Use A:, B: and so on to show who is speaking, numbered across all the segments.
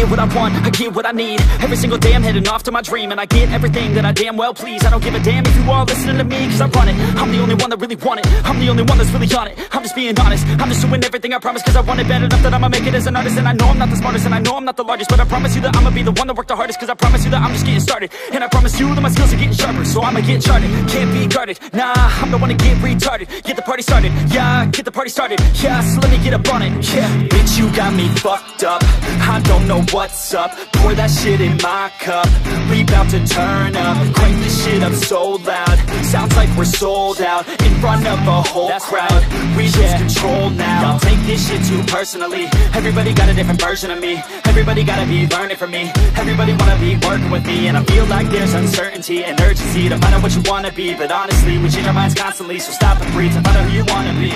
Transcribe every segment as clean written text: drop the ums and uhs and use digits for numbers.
A: get what I want, I get what I need. Every single day I'm heading off to my dream, and I get everything that I damn well please. I don't give a damn if you all listening to me, cause I run it. I'm the only one that really want it, I'm the only one that's really on it. I'm just being honest, I'm just doing everything I promise, cause I want it bad enough that I'ma make it as an artist. And I know I'm not the smartest, and I know I'm not the largest, but I promise you that I'ma be the one that worked the hardest. Cause I promise you that I'm just getting started, and I promise you that my skills are getting sharper. So I'ma get charted, can't be guarded. Nah, I'm the one to get retarded. Get the party started, yeah, get the party started. Yeah, so let me get up on it, yeah. Bitch, you got me fucked up, I don't know what's up. Pour that shit in my cup, we bout to turn up. Crank this shit up so loud, sounds like we're sold out. In front of a whole crowd, we lose control now. Y'all take this shit too personally, everybody got a different version of me. Everybody gotta be learning from me, everybody wanna be working with me. And I feel like there's uncertainty and urgency to find out what you wanna be. But honestly, we change our minds constantly, so stop and breathe to find out who you wanna be.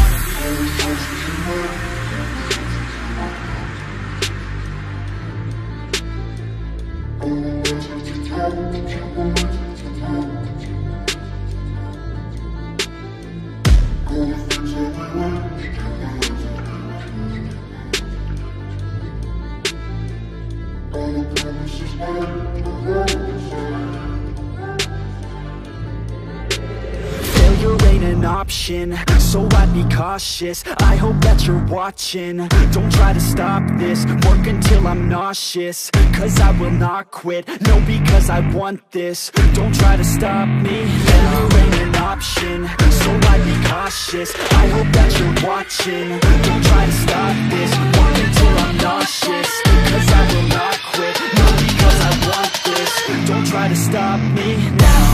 A: Failure ain't an option, so I'd be cautious. I hope that you're watching, don't try to stop this. Work until I'm nauseous, cause I will not quit. No, because I want this, don't try to stop me. Failure ain't an option, so I'd be cautious. I hope that you're watching, don't try to stop this. Work until I'm nauseous, cause I will not quit. No, because I want this, don't try to stop me now.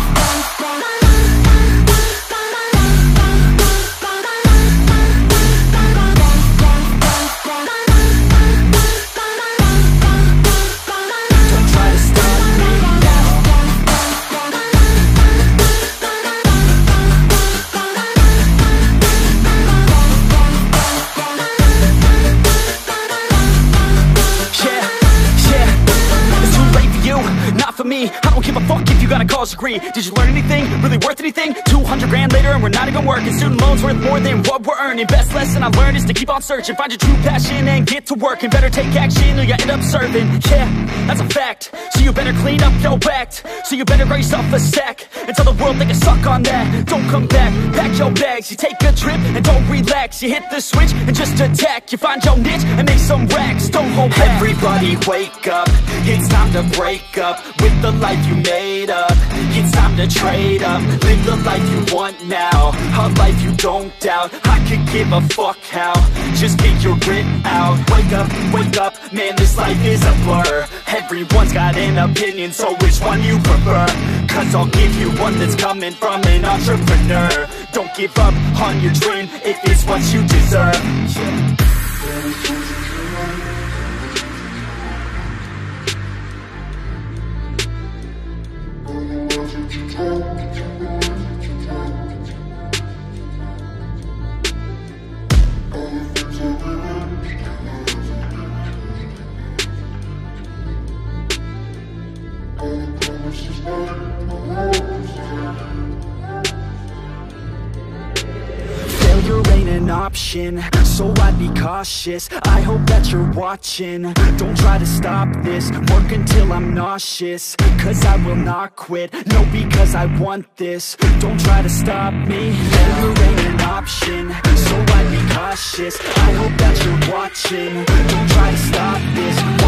A: Me, I don't give a fuck if you got a college degree. Did you learn anything? Really worth anything? 200 grand later and we're not even working. Student loans worth more than what we're earning. Best lesson I learned is to keep on searching. Find your true passion and get to work. And better take action or you end up serving. Yeah, that's a fact. So you better clean up your act. So you better grab yourself a sack and tell the world they can suck on that. Don't come back, pack your bags. You take a trip and don't relax. You hit the switch and just attack. You find your niche and make some racks. Don't hold back. Everybody wake up, it's time to break up with the life you made up. It's time to trade up, live the life you want now, a life you don't doubt. I could give a fuck how, just get your grit out. Wake up, man, this life is a blur. Everyone's got an opinion, so which one you prefer? Cause I'll give you one that's coming from an entrepreneur. Don't give up on your dream if it's what you deserve. Failure ain't an option, so I'd be cautious. I hope that you're watching, don't try to stop this. Work until I'm nauseous, cause I will not quit. No, because I want this, don't try to stop me. Failure ain't an option, so I'd be cautious. I hope that you're watching, don't try to stop this.